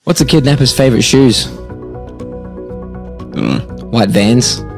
What's a kidnapper's favourite shoes? Dunno. White Vans.